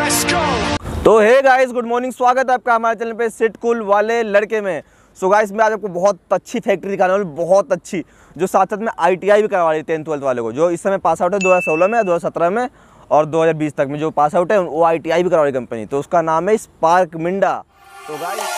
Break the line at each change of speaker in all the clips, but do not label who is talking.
तो hey guys, good morning. स्वागत है आपका हमारे चैनल पे सिट कूल वाले लड़के में। सो गाइस, मैं आज आपको बहुत अच्छी फैक्ट्री दिखाने वाला हूं, बहुत अच्छी, जो साथ साथ में ITI भी करवा रही है 10th 12th वाले को, जो इस समय पास आउट है 2016 में, 2017 में और 2020 तक में जो पास आउट है वो ITI भी करवा रही कंपनी। तो उसका नाम है स्पार्क मिंडा। तो गाइस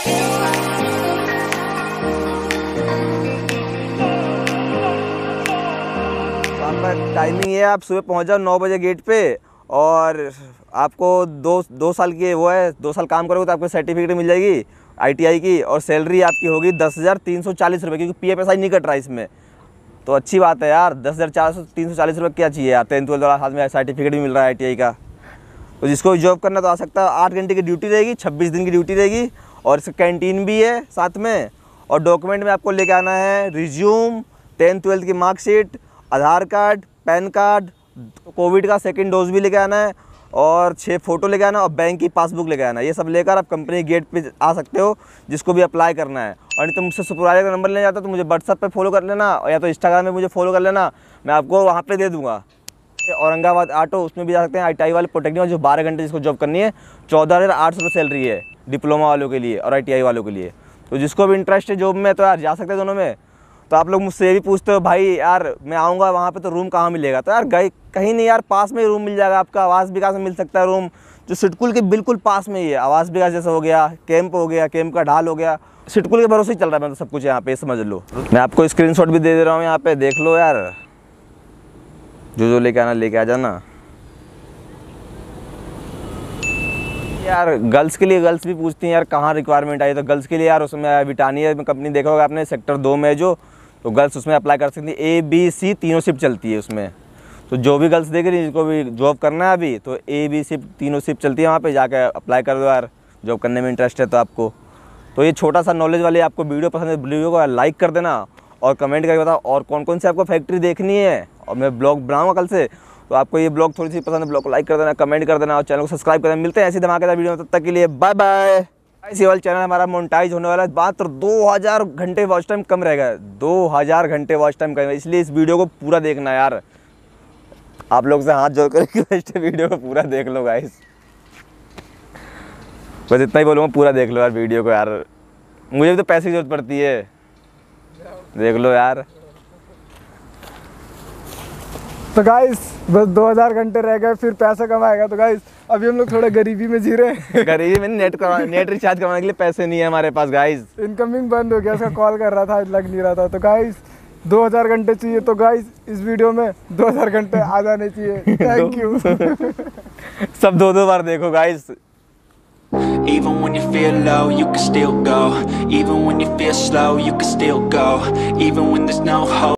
टाइमिंग है, आप सुबह पहुंच जाओ 9 बजे गेट पे, और आपको दो साल की वो है, 2 साल काम करोगे तो आपको सर्टिफिकेट मिल जाएगी ITI की, और सैलरी आपकी होगी 10,340 रुपये, क्योंकि PFSI नहीं कट रहा इसमें। तो अच्छी बात है यार, 10,340 रुपये क्या चाहिए यार, 10th 12th वाला हाथ में सर्टिफिकेट भी मिल रहा है ITI का। तो जिसको जॉब करना तो आ सकता है। 8 घंटे की ड्यूटी रहेगी, 26 दिन की ड्यूटी रहेगी, और इसका कैंटीन भी है साथ में। और डॉक्यूमेंट में आपको लेके आना है रिज्यूम, 10th 12th की marksheet, Aadhaar card, PAN card, covid का 2nd डोज भी लेके आना है, और 6 फोटो लेके आना, और बैंक की पासबुक लेके आना। ये सब लेकर आप कंपनी गेट पे आ सकते हो, जिसको भी अप्लाई करना है। और नहीं तो मुझसे सुपरवाइजर का नंबर लेना चाहता तो मुझे व्हाट्सएप पे फॉलो कर लेना, या तो इंस्टाग्राम में मुझे फॉलो कर लेना, मैं आपको वहाँ पे दे दूँगा। औरंगाबाद ऑटो, उसमें भी जा सकते हैं। ITI वाले पॉलिटेक्निक जो 12 घंटे जिसको जॉब करनी है, 14,800 रुपये सैलरी है डिप्लोमा वालों के लिए और ITI वालों के लिए। तो जिसको भी इंटरेस्ट है जॉब में तो यार जा सकते हैं दोनों में। तो आप लोग मुझसे ये भी पूछते हो, भाई यार मैं आऊँगा वहाँ पे तो रूम कहाँ मिलेगा? तो यार कहीं नहीं यार, पास में ही रूम मिल जाएगा आपका। आवास विकास में मिल सकता है रूम, जो सिटकुल के बिल्कुल पास में ही है। आवास विकास जैसा हो गया, कैंप हो गया, कैंप का ढाल हो गया, सिटकुल के भरोसे ही चल रहा है। मतलब सब कुछ यहाँ पे समझ लो। मैं आपको स्क्रीनशॉट भी दे दे रहा हूँ, यहाँ पे देख लो यार। जो लेके आना लेके आ जाना यार। गर्ल्स के लिए गर्ल्स भी पूछती हैं यार कहाँ रिक्वायरमेंट आई, तो गर्ल्स के लिए यार उसमें ब्रिटानिया में कंपनी देखा होगा आपने, सेक्टर 2 में जो, तो गर्ल्स उसमें अप्लाई कर सकती है। A B C तीनों शिफ्ट चलती है उसमें। तो जो भी गर्ल्स देख रही है, जिनको भी जॉब करना है अभी, तो A B C तीनों शिफ्ट चलती है, वहाँ पे जाकर अप्लाई कर दो यार, जॉब करने में इंटरेस्ट है तो आपको। तो ये छोटा सा नॉलेज वाले आपको वीडियो पसंद है, वीडियो को लाइक कर देना, और कमेंट करके बताओ और कौन कौन सी आपको फैक्ट्री देखनी है। और मैं ब्लॉग बनाऊँगा कल से, तो आपको ये ब्लॉग थोड़ी सी पसंद है, ब्लॉग को लाइक कर देना, कमेंट कर देना, और चैनल को सब्सक्राइब कर देना। मिलते हैं ऐसी धमाकेदार वीडियो में, तब तक के लिए बाय बाय। इसी वाला चैनल हमारा मोनेटाइज होने वाला है, मात्र 2000 घंटे वॉच टाइम कम रहेगा, 2000 घंटे वॉच टाइम कम, इसलिए इस वीडियो को पूरा देखना यार। आप लोग से हाथ जोड़ कर रिक्वेस्ट है, वीडियो को पूरा देख लो गाइस। बस इतना ही बोलूँगा, पूरा देख लो यार वीडियो को यार, मुझे भी तो पैसे की जरूरत पड़ती है, देख लो यार।
तो गाइस बस 2000 घंटे रह गए, फिर पैसा कमाएगा। तो गाइस अभी हम लोग थोड़ा गरीबी में जी रहे हैं।
गरीबी में नेट रिचार्ज करवाने के लिए पैसे नहीं है हमारे पास गाइस।
इनकमिंग बंद हो गया, उसका कॉल कर रहा था, लग नहीं रहा था। तो गाइस 2000 घंटे चाहिए, तो गाइस इस वीडियो में 2000 घंटे आ जाने चाहिए। Thank you.
सब 2-2 बार देखो guys.
Even when you feel low, you can still go. Even when you feel slow, you can still go. Even when there's no hope.